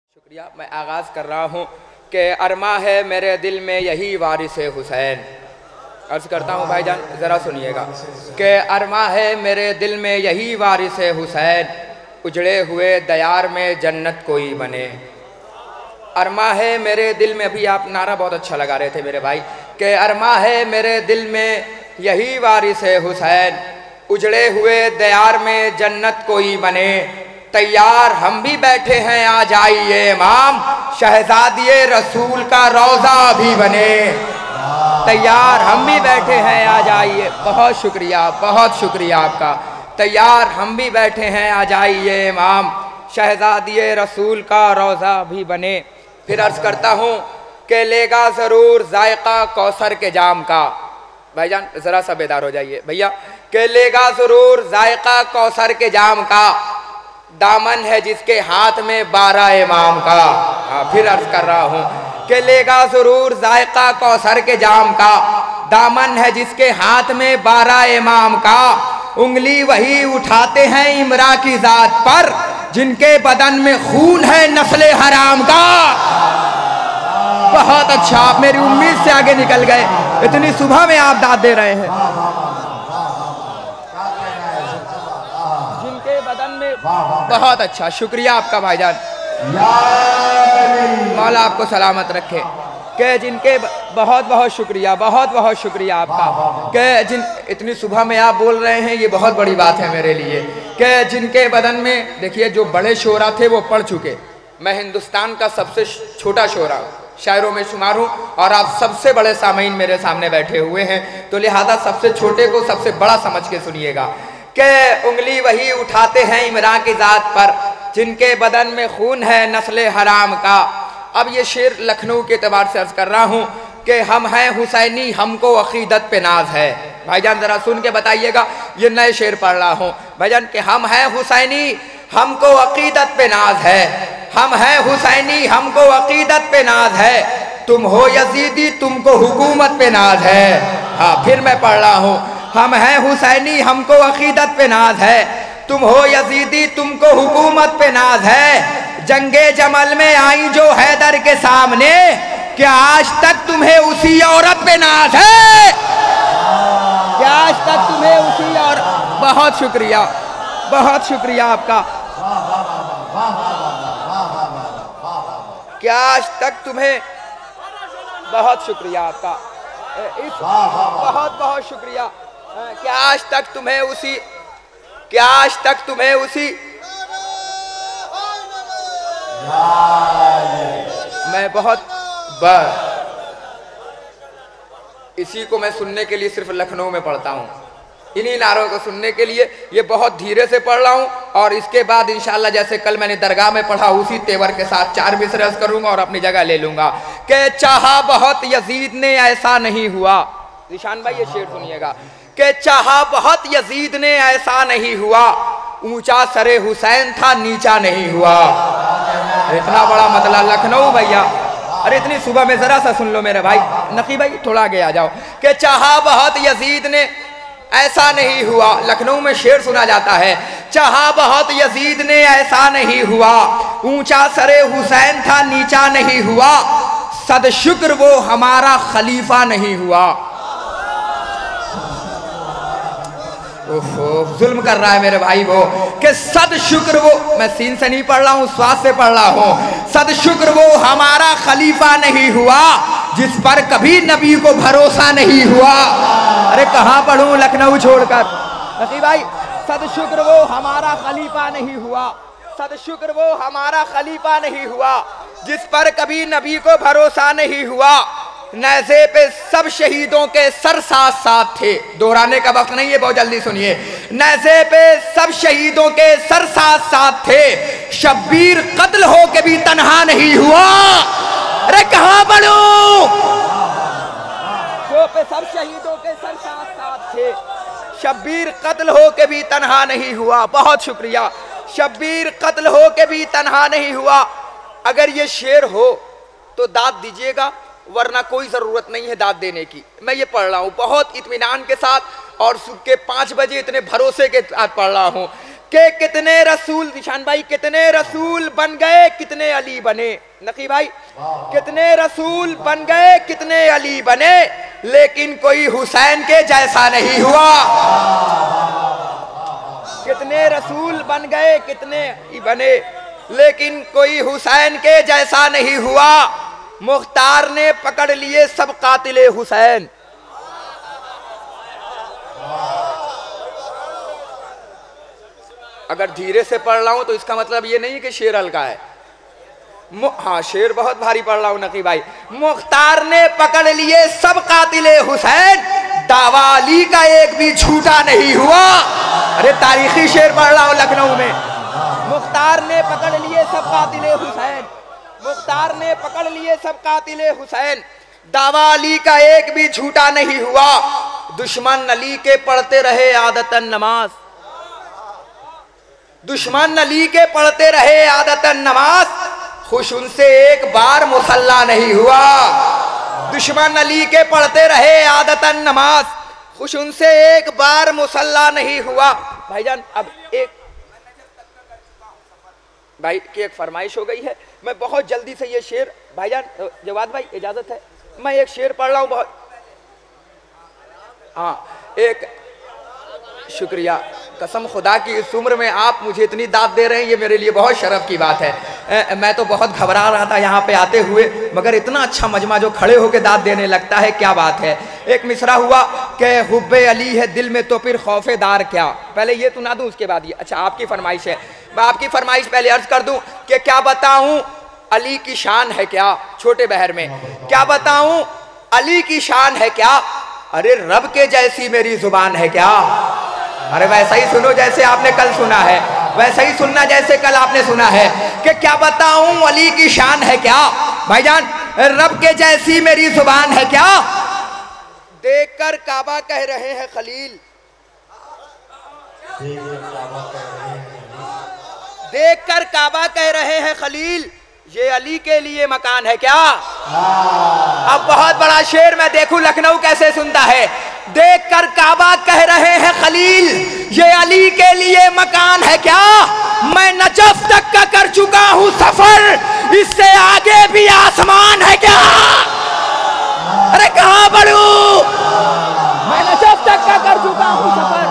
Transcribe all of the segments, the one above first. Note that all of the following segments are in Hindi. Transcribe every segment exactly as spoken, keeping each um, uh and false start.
शुक्रिया। मैं आगाज़ कर रहा हूँ कि अरमा है मेरे दिल में यही वारिस हुसैन। अर्ज़ करता हूँ भाईजान ज़रा सुनिएगा कि अरमा है मेरे दिल में यही वारिस हुसैन, उजड़े हुए दयार में जन्नत कोई बने। अरमा है मेरे दिल में, अभी आप नारा बहुत अच्छा लगा रहे थे मेरे भाई, कि अरमा है मेरे दिल में यही वारिस हुसैन, उजड़े हुए दयार में जन्नत कोई बने। तैयार हम भी बैठे हैं आ जाइए इमाम, शहजादिए रसूल का रोज़ा भी बने। तैयार हम भी बैठे हैं आ जाइए, बहुत शुक्रिया बहुत शुक्रिया आपका। तैयार हम भी बैठे हैं आ जाइए इमाम, शहजादिए रसूल का रोज़ा भी बने। फिर अर्ज़ करता हूँ कि लेगा ज़रूर जायका कौसर के जाम का। भाईजान ज़रा सा बेदार हो जाइए भैया, कि लेगा ज़रूर जायका कौसर के जाम का, दामन है जिसके हाथ में बारह इमाम का। हाँ फिर अर्ज कर रहा हूँ कि लेगा ज़रूर जायका कौसर के जाम का, दामन है जिसके हाथ में बारह इमाम का। उंगली वही उठाते हैं इमरा की जात पर, जिनके बदन में खून है नस्ले हराम का। बहुत अच्छा, आप मेरी उम्मीद से आगे निकल गए। इतनी सुबह में आप दाद दे रहे हैं। जिनके बदन में, बहुत अच्छा, शुक्रिया आपका भाईजान, मौला आपको सलामत रखे। के जिनके, बहुत बहुत शुक्रिया बहुत बहुत शुक्रिया आपका, के जिन इतनी सुबह में आप बोल रहे हैं, ये बहुत बड़ी बात है मेरे लिए। के जिनके बदन में, देखिए जो बड़े शोरा थे वो पढ़ चुके, मैं हिंदुस्तान का सबसे छोटा शोरा शायरों में शुमार हूँ, और आप सबसे बड़े सामीन मेरे सामने बैठे हुए हैं, तो लिहाजा सबसे छोटे को सबसे बड़ा समझ के सुनिएगा। कि उंगली वही उठाते हैं इमरा की जात पर, जिनके बदन में खून है नस्ले हराम का। अब ये शेर लखनऊ के एतबार से अर्ज कर रहा हूँ कि हम हैं हुसैनी, हमको अकीदत पे नाज है। भाईजान ज़रा सुन के बताइएगा, ये नए शेर पढ़ रहा हूँ भाईजान, कि हम हैं हुसैनी, हमको अकीदत पे नाज है। हम हैं हुसैनी, हमको अकीदत पे नाज है। तुम हो यजीदी, तुमको हुकूमत पे नाज है। हाँ फिर मैं पढ़ रहा हूँ, हम हैं हुसैनी, हमको अकीदत पे नाज है। तुम हो यजीदी, तुमको हुकूमत पे नाज है। जंगे जमल में आई जो हैदर के सामने, क्या आज तक तुम्हें उसी औरत पे नाज है? क्या आज तक तुम्हें उसी और, बहुत शुक्रिया बहुत शुक्रिया आपका। क्या आज तक तुम्हें, बहुत शुक्रिया आपका, इस बहुत बहुत शुक्रिया। क्या आज तक तुम्हें उसी, क्या आज तक तुम्हें उसी, मैं बहुत बस इसी को मैं सुनने के लिए सिर्फ लखनऊ में पढ़ता हूँ, इन्हीं नारों को सुनने के लिए ये बहुत धीरे से पढ़ रहा हूँ। और इसके बाद इंशाल्लाह जैसे कल मैंने दरगाह में पढ़ा, उसी तेवर के साथ चार मिसरे अर्ज करूंगा और अपनी जगह ले लूंगा। कि चाहा बहुत यजीद ने ऐसा नहीं हुआ, निशान भाई ये शेर सुनिएगा, कि चाहा बहुत यजीद ने ऐसा नहीं हुआ, ऊंचा सरे हुसैन था नीचा नहीं हुआ। इतना बड़ा मतलब लखनऊ भैया, अरे इतनी सुबह में जरा सा सुन लो मेरे भाई नकी भाई, थोड़ा आगे आ जाओ। कि चाहा बहुत यजीद ने ऐसा नहीं हुआ, लखनऊ में शेर सुना जाता है, चाहा बहुत यजीद ने ऐसा नहीं हुआ, ऊंचा सरे हुसैन था नीचा नहीं हुआ, सद शुक्र वो हमारा खलीफा नहीं हुआ। ओहो जुल्म कर रहा है मेरे भाई वो, कि सद शुक्र वो, मैं सीन से नहीं पढ़ रहा हूँ स्वाद से पढ़ रहा हूँ, सद शुक्र वो हमारा खलीफा नहीं हुआ, जिस पर कभी नबी को भरोसा नहीं हुआ। अरे कहाँ पढ़ूं लखनऊ छोड़कर नकी भाई, सद शुक्र वो हमारा खलीफा नहीं हुआ, सद शुक्र वो हमारा खलीफा नहीं हुआ, जिस पर कभी नबी को भरोसा नहीं हुआ। नैज़े पे सब शहीदों के सर साथ साथ थे, दोहराने का वक्त नहीं है, बहुत जल्दी सुनिए। नैज़े पे सब शहीदों के सर साथ साथ थे, शब्बीर कत्ल हो के भी तन्हा नहीं हुआ। अरे कहाँ पढ़ूं, पे सब शहीदों के सर साथ साथ थे, शब्बीर कत्ल हो के भी तन्हा नहीं हुआ। बहुत शुक्रिया, शब्बीर कत्ल हो के भी तन्हा नहीं हुआ। अगर ये शेर हो तो दाद दीजिएगा, वरना कोई ज़रूरत नहीं है दाद देने की। मैं ये पढ़ रहा हूँ बहुत इत्मीनान के साथ, और सुबह के पाँच बजे इतने भरोसे के साथ पढ़ रहा हूँ कि कितने रसूल, निशान भाई, कितने रसूल बन गए कितने अली बने। नकी भाई, कितने रसूल बन गए कितने अली बने, लेकिन कोई हुसैन के जैसा नहीं हुआ। कितने रसूल बन गए कितने अली बने, लेकिन कोई हुसैन के जैसा नहीं हुआ। मुख्तार ने पकड़ लिए सब कातिले हुसैन। अगर धीरे से पढ़ रहा हूं तो इसका मतलब ये नहीं कि शेर हल्का है। हाँ, शेर बहुत भारी पढ़ रहा हूं नकी भाई। मुख्तार ने पकड़ लिए सब कातिले हुसैन, दावा अली का एक भी झूठा नहीं हुआ। अरे तारीखी शेर पढ़ रहा हूं लखनऊ में। मुख्तार ने पकड़ लिए सब कातिले हुसैन, मुख्तार ने पकड़ लिए सब कातिले हुसैन, दावा अली का एक भी झूठा नहीं हुआ। दुश्मन अली के पढ़ते रहे आदतन नमाज, दुश्मन अली के पढ़ते रहे आदतन नमाज, खुश उनसे एक बार मुसल्ला नहीं हुआ। दुश्मन अली के पढ़ते रहे आदतन नमाज, खुश उनसे एक बार मुसल्ला नहीं हुआ। भाईजान अब एक भाई की एक फरमाइश हो गई है, मैं बहुत जल्दी से ये शेर, भाईजान जवाद भाई इजाजत है, मैं एक शेर पढ़ रहा हूँ बहुत। हाँ, एक शुक्रिया, कसम खुदा की इस उम्र में आप मुझे इतनी दाद दे रहे हैं, ये मेरे लिए बहुत शर्फ की बात है। ए, मैं तो बहुत घबरा रहा था यहाँ पे आते हुए, मगर इतना अच्छा मजमा जो खड़े होकर दाद देने लगता है, क्या बात है। एक मिसरा हुआ कि हुब्बे अली है दिल में तो फिर खौफेदार क्या। पहले ये सुना दूं उसके बाद ये, अच्छा आपकी फरमाइश है, मैं आपकी फरमाइश पहले अर्ज कर दूं कि क्या बताऊं अली की शान है क्या। छोटे बहर में क्या बताऊं अली की शान है क्या, अरे रब के जैसी मेरी जुबान है क्या। अरे वैसा ही सुनो जैसे आपने कल सुना है, वैसा ही सुनना जैसे कल आपने सुना है कि क्या बताऊं अली की शान है क्या। भाईजान रब के जैसी मेरी जुबान है क्या, देखकर काबा कह रहे हैं खलील, देखकर काबा कह रहे हैं खलील, ये अली के लिए मकान है क्या। अब बहुत बड़ा शेर मैं देखूं लखनऊ कैसे सुनता है। देखकर काबा कह रहे हैं खलील, ये अली के लिए मकान है क्या। मैं नजफ तक का कर चुका हूं सफर, इससे आगे भी आसमान है क्या। अरे कहां बढ़ूं, मैं नजफ तक का कर चुका हूं सफर,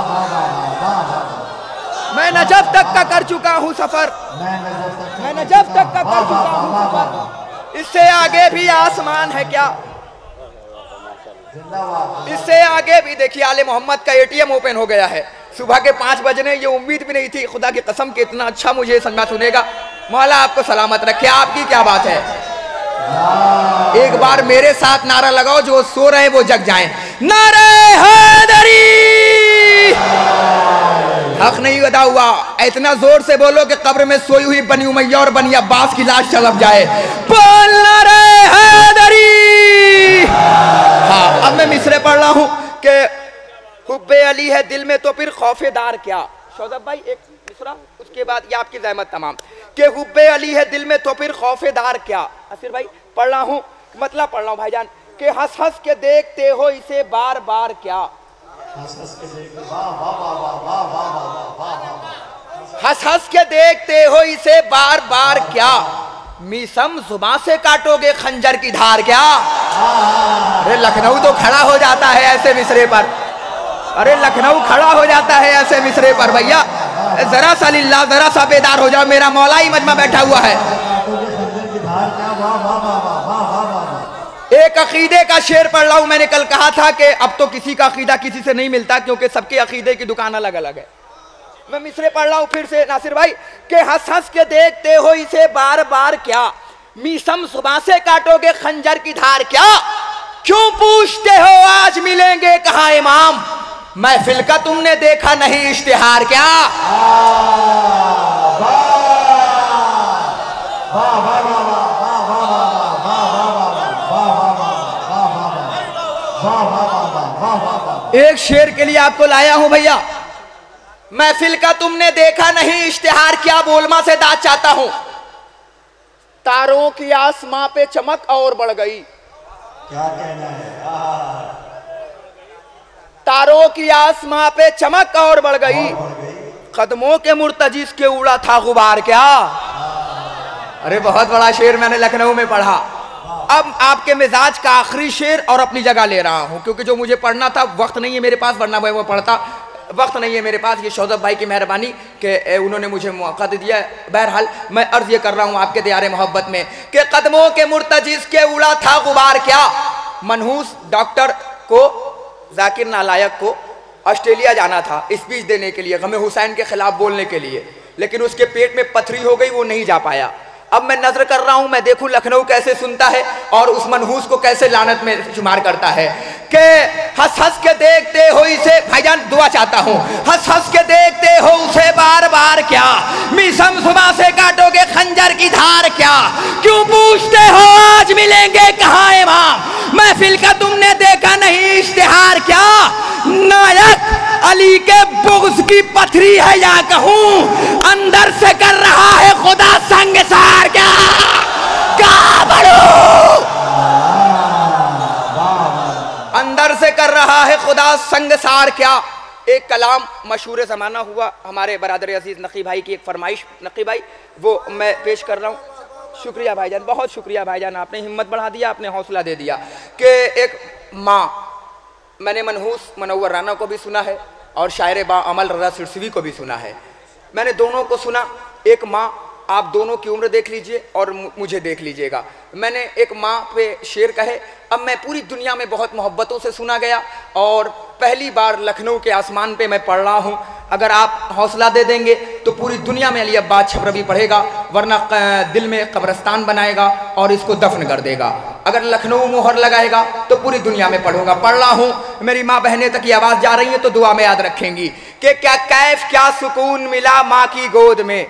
मैं नजफ तक का कर चुका हूं सफर, मैं नजफ तक का कर चुका हूं सफर, इससे आगे भी आसमान है क्या। इससे आगे भी देखिए आले मोहम्मद का एटीएम ओपन हो गया है। सुबह के पांच बजने ये उम्मीद भी नहीं थी, खुदा की कसम के इतना अच्छा मुझे समझा सुनेगा। मौला आपको सलामत रखे, आपकी क्या बात है। एक बार मेरे साथ नारा लगाओ, जो सो रहे वो जग जाएं। नारे हैदरी, हक नहीं अदा हुआ, इतना जोर से बोलो कि कब्र में सोई हुई बनी उमैया और बनी अब्बास की लाश चलप जाए। बोल नारे हैदरी। हाँ, अब मैं मिसरे पढ़ रहा हूं कि हुब्बे अली है दिल में तो फिर खौफेदार क्या। शौजब भाई एक मिसरा, उसके बाद ये आपकी ज़हमत तमाम। कि हुब्बे अली है दिल में तो फिर खौफेदार क्या। असीर भाई पढ़ रहा हूँ, मतलब पढ़ रहा हूँ भाईजान कि हंस हंस के देखते हो इसे बार बार क्या। हंस हंस के देखते हो इसे बार बार क्या, मीसम जुबान से काटोगे खंजर की धार क्या। अरे लखनऊ तो खड़ा हो जाता है ऐसे मिसरे पर, अरे लखनऊ खड़ा हो जाता है ऐसे मिसरे पर। भैया जरा सा लिल्लाह, जरा सा बेदार हो जाओ, मेरा मौला ही मजमा बैठा हुआ है। एक अकीदे का शेर पढ़ रहा हूं, मैंने कल कहा था कि अब तो किसी का अकीदा किसी से नहीं मिलता, क्योंकि सबके अकीदे की दुकान अलग अलग है। मैं मिसरे पढ़ रहा हूं फिर से नासिर भाई कि हंस हंस के देखते हो इसे बार बार क्या, मीसम सुबह से काटोगे खंजर की धार क्या। क्यों पूछते हो आज मिलेंगे कहां इमाम, महफिल का तुमने देखा नहीं इश्तिहार क्या। एक शेर के लिए आपको लाया हूं भैया। महफिल का तुमने देखा नहीं इश्तिहार क्या, बोलमा से दाद चाहता हूं। तारों की आसमां पे चमक और बढ़ गई, क्या कहना है। तारों की आसमां पे चमक और बढ़ गई, कदमों के मुर्तजिस के उड़ा था गुबार क्या। अरे बहुत बड़ा शेर मैंने लखनऊ में पढ़ा। अब आपके मिजाज का आखिरी शेर और अपनी जगह ले रहा हूं, क्योंकि जो मुझे पढ़ना था वक्त नहीं है मेरे पास, वरना मैं वो पढ़ता, वक्त नहीं है मेरे पास। ये शौजब भाई की मेहरबानी कि उन्होंने मुझे मौका दे दिया। बहरहाल मैं अर्ज ये कर रहा हूँ आपके दियारे मोहब्बत में कि कदमों के मुर्तजिस के उड़ा था गुबार क्या। मनहूस डॉक्टर को, जाकिर नालायक को ऑस्ट्रेलिया जाना था स्पीच देने के लिए, गमे हुसैन के खिलाफ बोलने के लिए, लेकिन उसके पेट में पथरी हो गई, वो नहीं जा पाया। अब मैं नजर कर रहा हूं, मैं देखूं लखनऊ कैसे सुनता है और उस मनहूस को कैसे लानत में शुमार करता है कि हंस हंस के देखते हो इसे, भाईजान दुआ चाहता हूं, हंस हंस के देखते हो उसे बार बार क्या, मिसम सुबह से काटोगे खंजर की धार क्या, क्यों पूछते हो आज मिलेंगे कहाँ इमाम, महफिल का तुमने देखा नहीं इश्तिहार क्या, नायक अली के बुग़्ज़ की पथरी है या कहूं अंदर से कर रहा है खुदा संगसार क्या, क्या बड़ू अंदर से कर रहा है खुदा संगसार क्या। एक कलाम मशहूर ज़माना हुआ हमारे बरादर अजीज़ नकी भाई की एक फरमाइश, नकी भाई वो मैं पेश कर रहा हूँ। शुक्रिया भाईजान, बहुत शुक्रिया भाईजान, आपने हिम्मत बढ़ा दिया, आपने हौसला दे दिया कि एक माँ, मैंने मनहूस मनव्वर राना को भी सुना है और शायर बा अमल रज़ा सिरसिवी को भी सुना है, मैंने दोनों को सुना। एक माँ, आप दोनों की उम्र देख लीजिए और मुझे देख लीजिएगा। मैंने एक माँ पे शेर कहे, अब मैं पूरी दुनिया में बहुत मोहब्बतों से सुना गया और पहली बार लखनऊ के आसमान पे मैं पढ़ रहा हूँ। अगर आप हौसला दे देंगे तो पूरी दुनिया में अली अब्बास छबरवी पढ़ेगा, वरना दिल में कब्रस्तान बनाएगा और इसको दफन कर देगा। अगर लखनऊ मोहर लगाएगा तो पूरी दुनिया में पढ़ूंगा। पढ़ रहा हूँ, मेरी माँ बहनें तक ये आवाज़ जा रही है तो दुआ में याद रखेंगी कि क्या कैफ क्या सुकून मिला माँ की गोद में।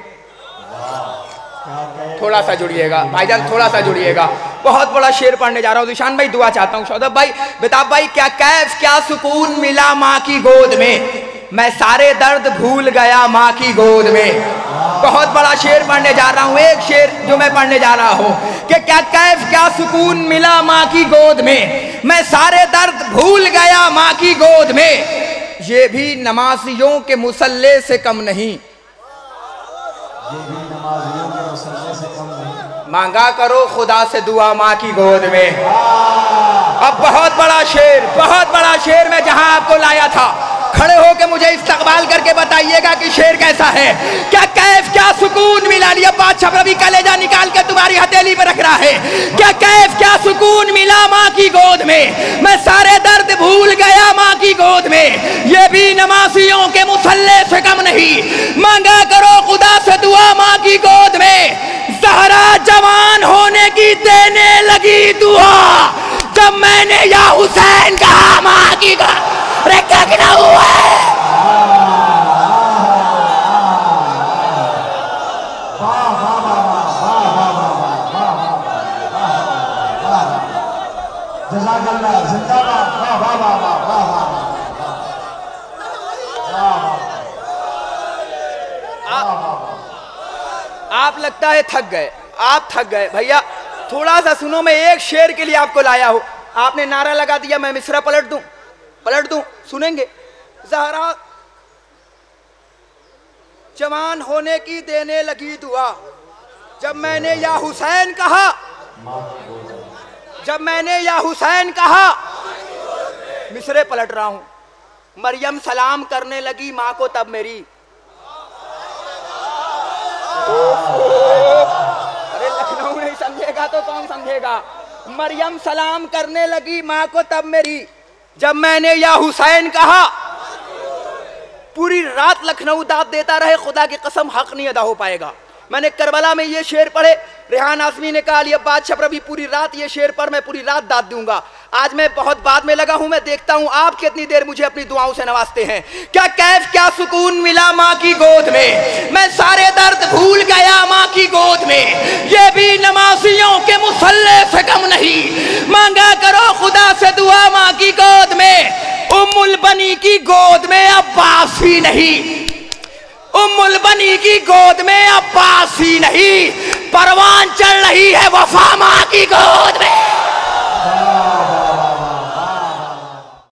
थोड़ा सा जुड़िएगा भाईजान, थोड़ा सा जुड़िएगा, बहुत बड़ा शेर पढ़ने जा रहा हूँ। निशान भाई दुआ चाहता हूँ, शौदब भाई, बेताब भाई, क्या कैफ क्या सुकून मिला माँ की गोद में, मैं सारे दर्द भूल गया माँ की गोद में। बहुत बड़ा शेर पढ़ने जा रहा हूँ, एक शेर जो मैं पढ़ने जा रहा हूँ कि क्या कैफ क्या सुकून मिला माँ की गोद में, मैं सारे दर्द भूल गया माँ की गोद में, ये भी नमाजियों के मुसल्ले से कम नहीं, ये भी नमाजियों के मुसल्ले से कम नहीं, मांगा करो खुदा से दुआ माँ की गोद में। अब बहुत बड़ा शेर, बहुत बड़ा शेर मैं जहां आपको लाया था, खड़े होके मुझे इस्तकबाल करके बताइएगा कि शेर कैसा है। क्या कैफ क्या सुकून मिला, लिया अब्बास छबरवी कलेजा निकाल के तुम्हारी हथेली पर रख रहा है। क्या कैफ क्या सुकून मिला माँ की गोद में, मैं सारे दर्द भूल गया माँ की गोद में, ये भी नमाजियों के मुसल्ले से कम नहीं, मांगा करो खुदा से दुआ माँ की गोद में। ज़हरा जवान होने की देने लगी दुआ, जब मैंने या हुसैन कहा माँ की गोद, अरे क्या गिना हुआ है। आप लगता है थक गए, आप थक गए भैया, थोड़ा सा सुनो, मैं एक शेर के लिए आपको लाया हूं। आपने नारा लगा दिया, मैं मिसरा पलट दूं, पलट दूं, सुनेंगे। ज़हरा जवान होने की देने लगी दुआ, जब मैंने या हुसैन कहा, जब मैंने या हुसैन कहा, मिसरे पलट रहा हूं, मरियम सलाम करने लगी माँ को तब मेरी, अरे लखनऊ नहीं समझेगा तो कौन समझेगा। मरियम सलाम करने लगी माँ को तब मेरी, जब मैंने या हुसैन कहा, पूरी रात लखनऊ दाद देता रहे, खुदा की कसम हक नहीं अदा हो पाएगा। मैंने करबला में ये शेर पढ़े, रेहान आसमी ने कहा अली अब्बास छबरवी पूरी रात ये शेर पर मैं पूरी रात दाद दूंगा। आज मैं बहुत बाद में लगा हूं, मैं देखता हूं आप कितनी देर मुझे अपनी दुआओं से नवाजते हैं। क्या कैफ क्या सुकून मिला माँ की गोद में, मैं सारे दर्द भूल गया माँ की गोद में, ये भी नमाजियों के मुसल्ले से कम नहीं, मांगा करो खुदा से दुआ माँ की गोद में। उम्मुल बनी की गोद में अब्बास ही नहीं, उम्मुल बनी की गोद में अब्बास ही नहीं, परवान चढ़ रही है वफा माँ की गोद में।